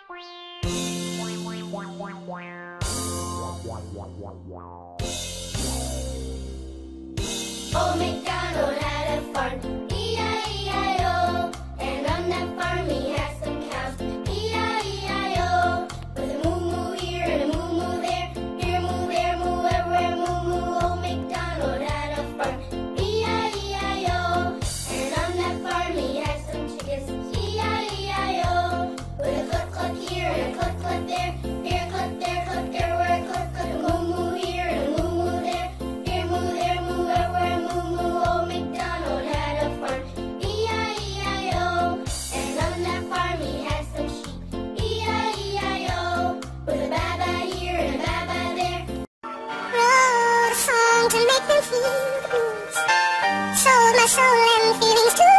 Old MacDonald had a farm, E-I-E-I-O, and on that farm he had some cows, E-I-E-I-O, with a moo-moo here and a moo-moo there, here moo, there moo, everywhere moo-moo. Old MacDonald had a farm, E-I-E-I-O, and on that farm he had some chickens, E-I-E-I-O, with a cluck-cluck here and a cluck-cluck there, here a cluck, there a cluck, everywhere a cluck, cluck, a moo-moo here and a moo-moo there, here moo, there moo, everywhere moo-moo. Old MacDonald had a farm, E-I-E-I-O, and on that farm he had some sheep, E-I-E-I-O, with a ba-ba here and a ba-ba there. Wrote a song to make them feel the blues, sold my soul and feelings too.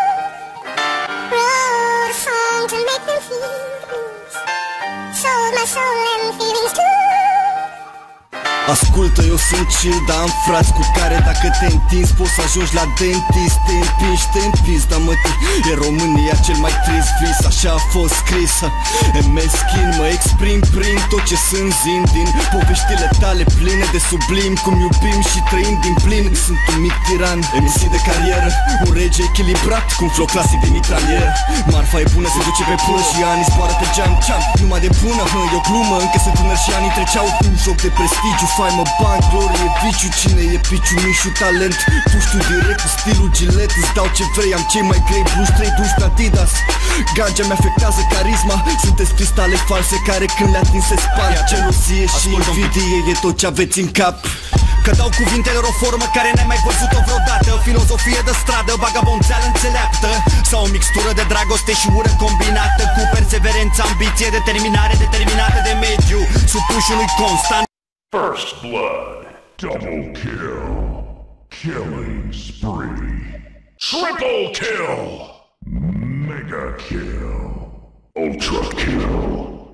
Wrote a song to make them feel the blues, sold my soul and feelings too. Ascultă, eu sunt chill, dar am frați cu care dacă te întinzi poți să ajungi la dentist. Te împingi, dar mă e România cel mai trist vis, așa a fost scrisă. E meschin, mă exprim prin tot ce sunt zin din poveștile tale pline de sublim, cum iubim și trăim din plin. Sunt un mic tiran, MC de carieră, un rege echilibrat cu un flow clasic de mitralier. Marfa e bună, se duce pe pulă și anii zboară pe geam. Numai de bună, e o glumă, încă sunt tânăr și anii treceau. Un joc de prestigiu, faimă, bani, glorie, viciu. Cine e piciu, mișu, talent? Tu știu direct cu stilul Gillette. Îți dau ce vrei, am cei mai grei bluși, 3 duși pe Adidas. Gangea mi-afectează carisma. Sunteți cristale false care când le atinse sparg. Gelozie și invidie e tot ce aveți în cap. Că dau cuvintelor o formă care n-ai mai văzut-o vreodată. Filozofie de stradă, vagabonțeală înțeleaptă, sau o mixtură de dragoste și ură combinată cu perseverență, ambiție, determinare determinată de mediu, supuși unui constant. First blood, double kill, killing spree, triple kill, mega kill, ultra kill,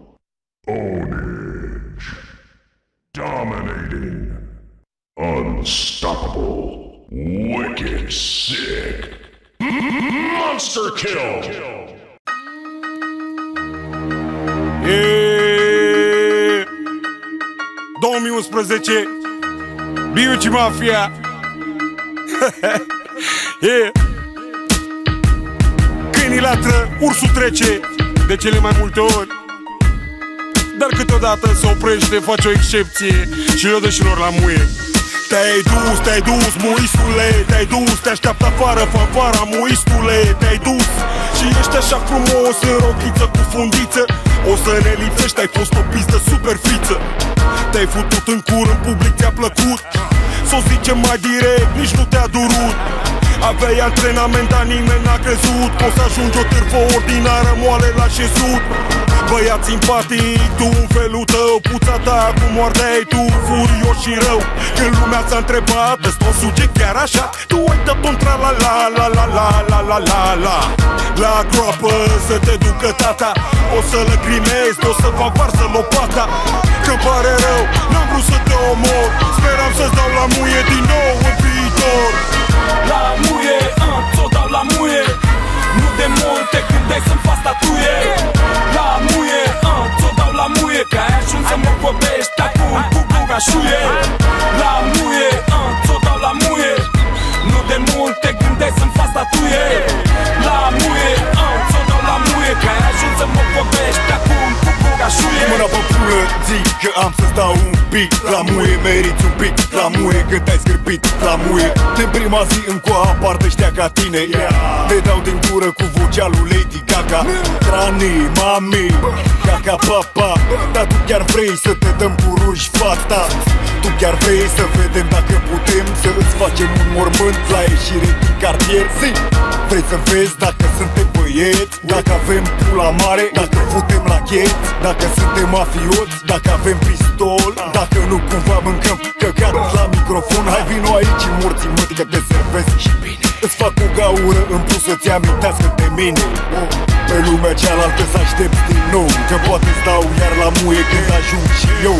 ownage, dominating, unstoppable, wicked sick, monster kill. 2011 Biuci Mafia. Câinii latră, ursul trece de cele mai multe ori, dar câteodată se oprește, face o excepție și le dă și lor la muie. Te-ai dus, muiscule, te-ai dus, te așteaptă afară, fanfara, muiscule, te-ai dus și ești așa frumos în rochiță cu fundiță. O să ne lipsești, ai fost o pistă super friță. Te-ai futut în cur, în public ți-a plăcut, s-o zicem mai direct, nici nu te-a durut. Aveai antrenament, dar nimeni n-a crezut că o să ajungi o târfă ordinară, moale la șezut. Băiat simpatic, tu în felul tău, puța ta cum moardeai tu, furios și rău. Când lumea s-a întrebat, ăsta o suge chiar așa, tu ai dat-o la la la la la la la la la. La groapă să te ducă tata, o să lăcrimezi, o să fac varsă lopata. Că pare rău, n-am vrut să te omor, speram să-ți dau la muie din nou în viitor. La muie, ți-o dau la muie, nu de mult te gândeai să-mi fac statuie. La muie, ți-o dau la muie, că ai ajuns să mă vorbești acum cu bugașuie. La muie, ți-o dau la muie, nu de mult te gândeai să-mi fac statuie. La muie, ți-o dau la muie, că ai ajuns să mă vorbești acum cu bugașuie. Mâna pe pulă, zic că am să-ți dau un pic la muie, meriți un pic la muie, că te-ai scârpit la muie. Din prima zi încoa apar ăștia ca tine, te dau din gură cu vocea lui Lady Gaga. Trani, mami, caca, papa, dar tu chiar vrei să te dăm cu ruși, fata? Tu chiar vrei să vedem dacă putem să îți facem un mormânt la ieșire din cartier? Zi, vrei să vezi dacă suntem băieți, dacă avem pula mare, dacă futem la chet, dacă suntem mafioți, dacă avem pistol, dacă nu cumva mâncăm căcat la microfon. Hai vino aici, morții mătii, că te servesc și bine. Îți fac o gaură în plus să-ți amintească de mine. Pe lumea cealaltă să aștepți din nou, că poate-ți dau iar la muie când ajung și eu.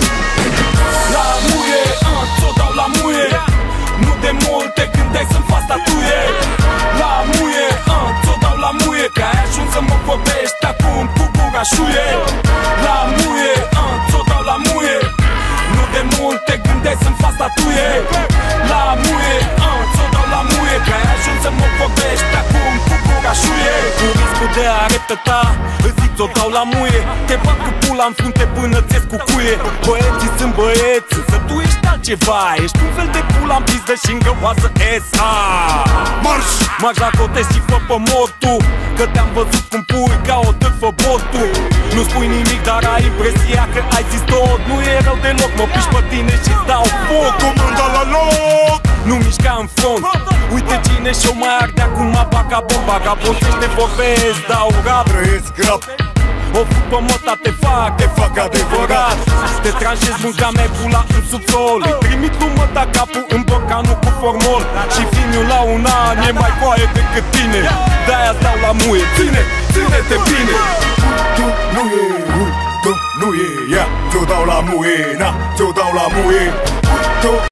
La muie, ți-o dau la muie, nu de mult te gândeai să-mi fac statuie. La muie, ți-o dau la muie, că ai ajuns să mă vorbești acum cu bugașuie. îți zic ți-o dau la muie. Te bat cu pula în frunte până ți-esc cu cuie. Băieții sunt băieți, însă tu ești altceva. Ești un fel de pula în pizdă și îngăoasă S.A. Marș! Marș la cotez și fă pe motu, că te-am văzut cum pui ca o târfă botul. Nu spui nimic, dar ai impresia că ai zis tot. Nu e rău deloc, mă piși pe tine și-ți dau foc. Comanda la loc! Nu mișca în front. Uite cine și-o mai arde acum vagabond. Vagabondește vorbesc, dau rap. Trăiesc rap, O fut pe mota, te fac adevărat. Te tranșezi mânca mea pula în subsol. Îi trimit lumăta capul în borcanul cu formol. Și finiul la un an e mai coaie decât tine. De-aia-ți dau la muie, ține-te bine. nu e, ia, ți-o dau la muie, na, ți-o dau la muie.